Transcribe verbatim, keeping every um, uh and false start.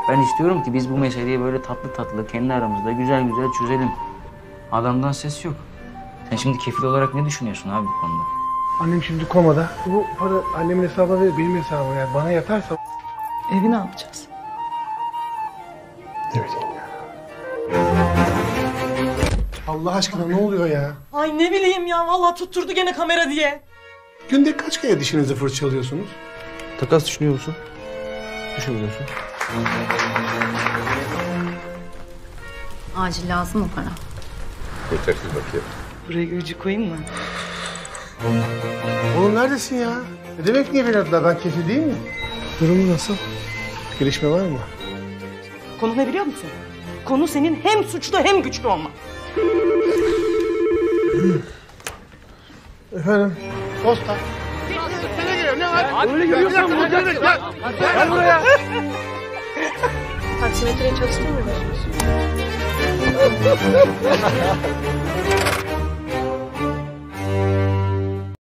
Ben istiyorum ki biz bu meseleyi böyle tatlı tatlı kendi aramızda güzel güzel çözelim. Adamdan ses yok. Sen şimdi kefil olarak ne düşünüyorsun abi bu konuda? Annem şimdi komada. Bu para annemin hesabına değil, benim hesabıma yani. Bana yatarsa... Evi ne yapacağız? Ne bileyim ya. Allah aşkına ne oluyor ya? Ay ne bileyim ya, vallahi tutturdu gene kamera diye. Günde kaç kere dişinizi fırçalıyorsunuz? Takas düşünüyor musun? Düşünmüyorsun. Acil lazım o para. Yetersiz bakıyor. Buraya gülücü koyayım mı? Oğlum neredesin ya? Ne demek niye beni aradılar? Ben kefil değil mi? Durumu nasıl? Gelişme var mı? Konu ne biliyor musun? Konu senin hem suçlu hem güçlü olman. Efendim? Posta. Ne geliyor? Ne var? Öyle geliyorsan vuracaksın. Gel. Gel buraya. Taksimetreyi çalıştırmıyor musunuz?